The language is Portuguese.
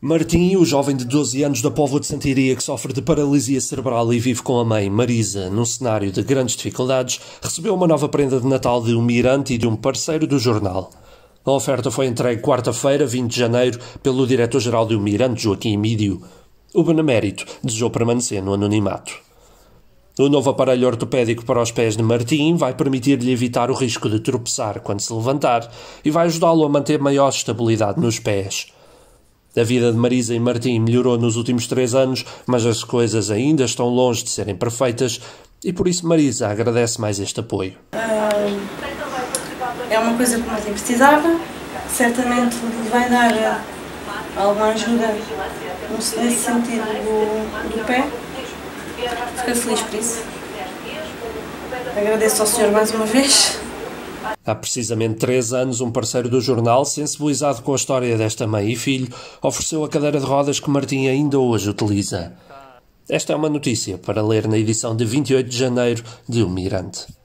Martim, o jovem de 12 anos da Póvoa de Santiria que sofre de paralisia cerebral e vive com a mãe, Marisa, num cenário de grandes dificuldades, recebeu uma nova prenda de Natal de um mirante e de um parceiro do jornal. A oferta foi entregue quarta-feira, 20 de janeiro, pelo diretor-geral do Mirante, Joaquim Emídio. O benemérito desejou permanecer no anonimato. O novo aparelho ortopédico para os pés de Martim vai permitir-lhe evitar o risco de tropeçar quando se levantar e vai ajudá-lo a manter maior estabilidade nos pés. A vida de Marisa e Martim melhorou nos últimos 3 anos, mas as coisas ainda estão longe de serem perfeitas e por isso Marisa agradece mais este apoio. É uma coisa que o Martim precisava, certamente vai dar alguma ajuda nesse sentido do pé. Fiquei feliz por isso. Agradeço ao senhor mais uma vez. Há precisamente 3 anos, um parceiro do jornal, sensibilizado com a história desta mãe e filho, ofereceu a cadeira de rodas que Martim ainda hoje utiliza. Esta é uma notícia para ler na edição de 28 de janeiro de O Mirante.